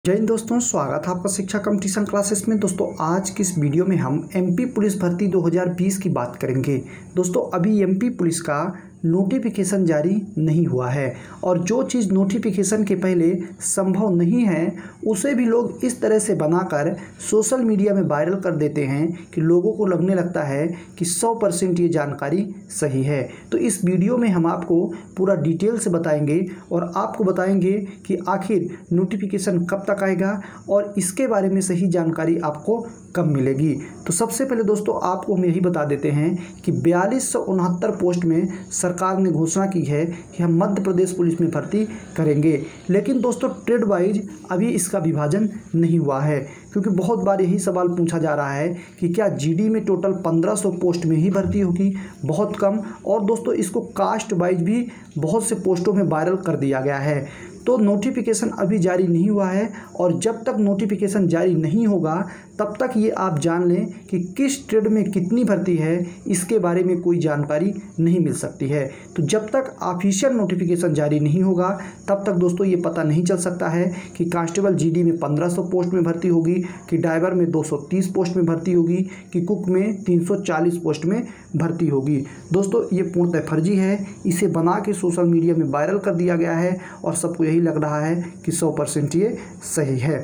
जय हिंद दोस्तों, स्वागत है आपका शिक्षा कंपटीशन क्लासेस में। दोस्तों आज की इस वीडियो में हम एमपी पुलिस भर्ती 2020 की बात करेंगे। दोस्तों अभी एमपी पुलिस का नोटिफिकेशन जारी नहीं हुआ है और जो चीज़ नोटिफिकेशन के पहले संभव नहीं है उसे भी लोग इस तरह से बनाकर सोशल मीडिया में वायरल कर देते हैं कि लोगों को लगने लगता है कि 100% ये जानकारी सही है। तो इस वीडियो में हम आपको पूरा डिटेल से बताएंगे और आपको बताएंगे कि आखिर नोटिफिकेशन कब तक आएगा और इसके बारे में सही जानकारी आपको कब मिलेगी। तो सबसे पहले दोस्तों आपको हम यही बता देते हैं कि 4269 पोस्ट में सरकार ने घोषणा की है कि हम मध्य प्रदेश पुलिस में भर्ती करेंगे, लेकिन दोस्तों ट्रेड वाइज अभी इसका विभाजन नहीं हुआ है, क्योंकि बहुत बार यही सवाल पूछा जा रहा है कि क्या जीडी में टोटल 1500 पोस्ट में ही भर्ती होगी, बहुत कम। और दोस्तों इसको कास्ट वाइज भी बहुत से पोस्टों में वायरल कर दिया गया है। तो नोटिफिकेशन अभी जारी नहीं हुआ है और जब तक नोटिफिकेशन जारी नहीं होगा तब तक ये आप जान लें कि किस ट्रेड में कितनी भर्ती है, इसके बारे में कोई जानकारी नहीं मिल सकती है। तो जब तक ऑफिशियल नोटिफिकेशन जारी नहीं होगा तब तक दोस्तों ये पता नहीं चल सकता है कि कांस्टेबल जीडी में 1500 पोस्ट में भर्ती होगी, कि ड्राइवर में 230 पोस्ट में भर्ती होगी, कि कुक में 340 पोस्ट में भर्ती होगी। दोस्तों ये पूर्णतः फर्जी है, इसे बना के सोशल मीडिया में वायरल कर दिया गया है और सबको यही लग रहा है कि 100% ये सही है।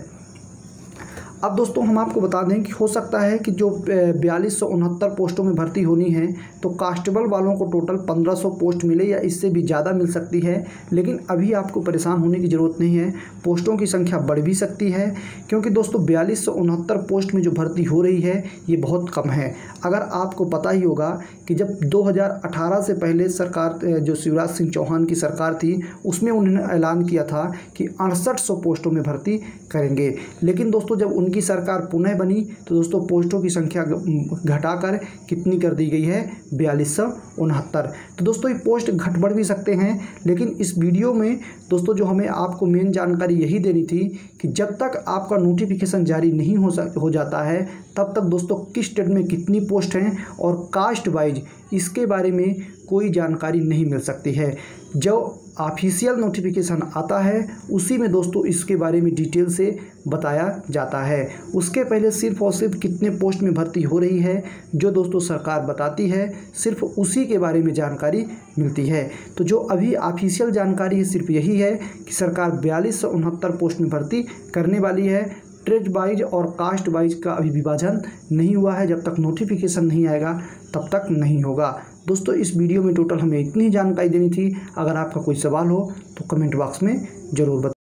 अब दोस्तों हम आपको बता दें कि हो सकता है कि जो 4269 पोस्टों में भर्ती होनी है तो कांस्टेबल वालों को टोटल 1500 पोस्ट मिले या इससे भी ज़्यादा मिल सकती है। लेकिन अभी आपको परेशान होने की ज़रूरत नहीं है, पोस्टों की संख्या बढ़ भी सकती है, क्योंकि दोस्तों 4269 पोस्ट में जो भर्ती हो रही है ये बहुत कम है। अगर आपको पता ही होगा कि जब 2018 से पहले सरकार जो शिवराज सिंह चौहान की सरकार थी उसमें उन्होंने ऐलान किया था कि 6800 पोस्टों में भर्ती करेंगे, लेकिन दोस्तों जब उनकी सरकार पुनः बनी तो दोस्तों पोस्टों की संख्या घटाकर कितनी कर दी गई है, 4269। तो दोस्तों ये पोस्ट घट बढ़ भी सकते हैं, लेकिन इस वीडियो में दोस्तों जो हमें आपको मेन जानकारी यही देनी थी कि जब तक आपका नोटिफिकेशन जारी नहीं हो जाता है तब तक दोस्तों किस स्टेट में कितनी पोस्ट हैं और कास्ट वाइज इसके बारे में कोई जानकारी नहीं मिल सकती है। जो ऑफिशियल नोटिफिकेशन आता है उसी में दोस्तों इसके बारे में डिटेल से बताया जाता है। उसके पहले सिर्फ और सिर्फ कितने पोस्ट में भर्ती हो रही है जो दोस्तों सरकार बताती है, सिर्फ उसी के बारे में जानकारी मिलती है। तो जो अभी ऑफिशियल जानकारी है सिर्फ यही है कि सरकार 4269 पोस्ट में भर्ती करने वाली है। ट्रेड वाइज और कास्ट वाइज का अभी विभाजन नहीं हुआ है, जब तक नोटिफिकेशन नहीं आएगा तब तक नहीं होगा। दोस्तों इस वीडियो में टोटल हमें इतनी जानकारी देनी थी। अगर आपका कोई सवाल हो तो कमेंट बॉक्स में ज़रूर बताएं।